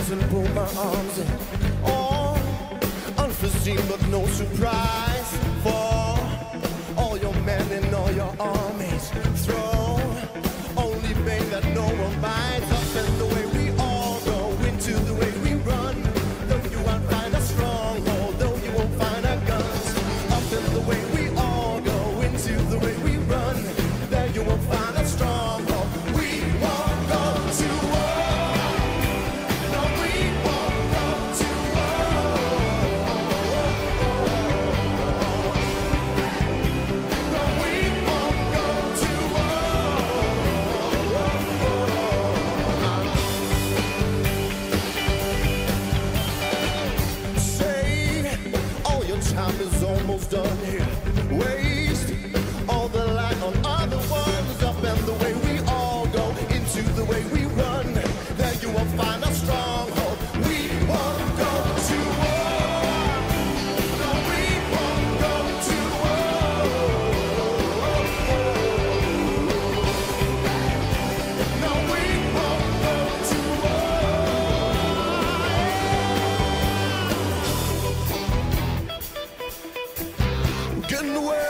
hands and pull my arms in. Oh, unforeseen but no surprise for all your men and all your armies. Throw only bait that no one bites. Up and the way we all go into the way we run. Though you won't find a stronghold, though you won't find our guns. Up and the way we all go into the way we run. There you won't find a stronghold. We won't go to war. No, we won't go to war. No, we won't go to war. Say, all your time is almost done here. Waste all the light on other ones. Up and the way we all go into the way we run. There you won't find a stronghold. We won't go to war. No, we won't go to war. No, we won't go to war. Getting away.